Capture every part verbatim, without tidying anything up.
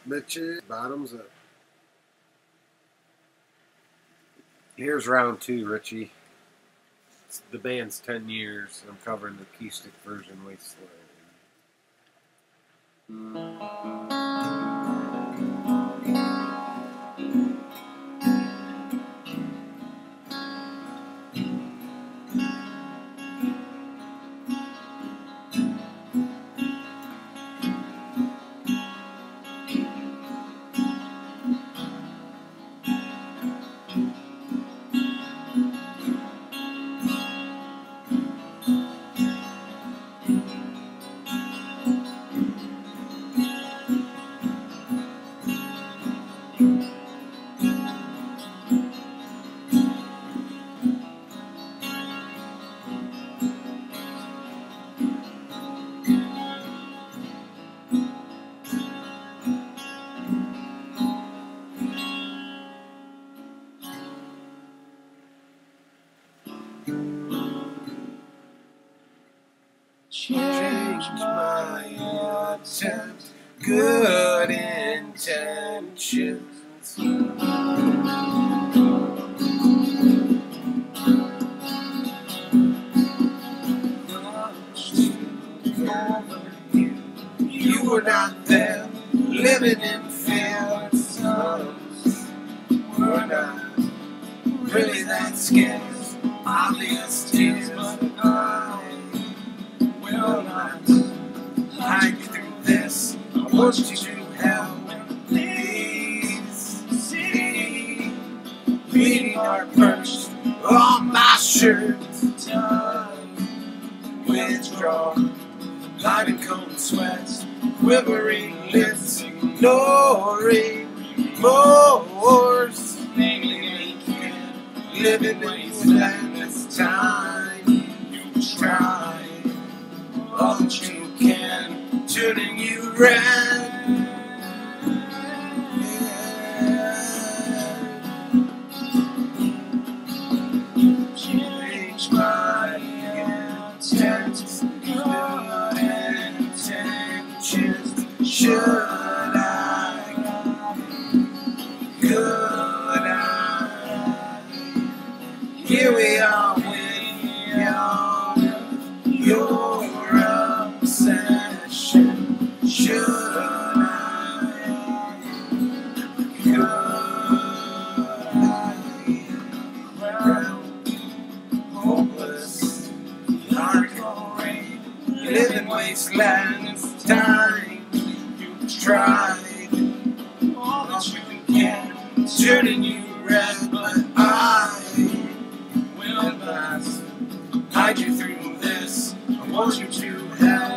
Bitches, bottoms up. Here's round two, Richie. The band's ten years. I'm covering the acoustic version, Wasteland. Change my attempt, good intentions. You were not there, living in fear. Songs were not really that scared. Obvious tears, but I will not hide you through this. I want you to help. Please see, bleeding heart perched on my shirt. Time withdraw, light and cold sweats, quivering lips, ignoring remorse. Living in wasteland this time, you try all that you can, turning you red. Change my intent, good intentions. Should I? Could I? Here we are with your obsession. Should I? Could I? Hopeless, hardcore, living wastelands. Time you've tried all that you can, turning you red, but I will not hide you through this. I want you to help.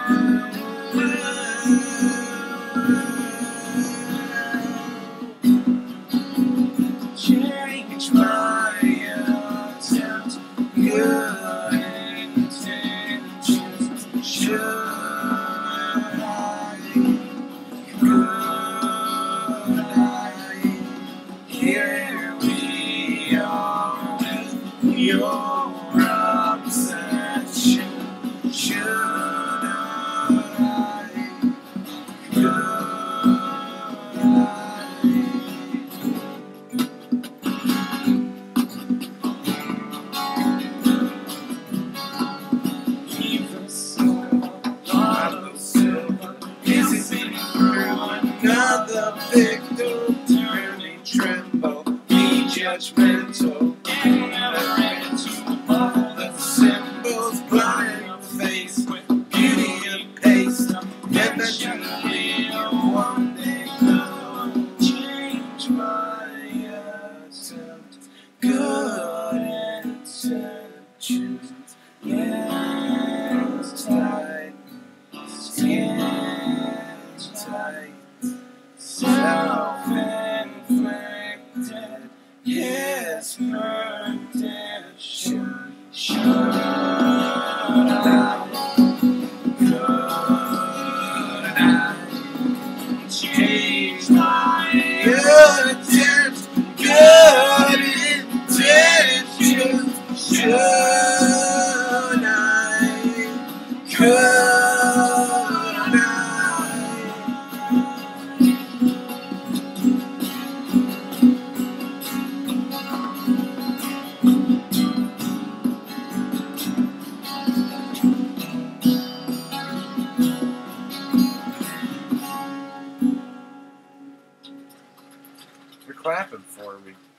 Change my attempt, good intentions. Should I? Could I? Here we are with your obsession. Should I? Could another victim, turning tremble, be judgmental, all the symbols, blind face, with beauty and paste, eventually one day I'll change my attempt, good intentions, yes, tight, skin tight. Self-inflicted, yes, perdition. Should I? Could I change my attempt, good intentions? Should I? Could I? clapping for me.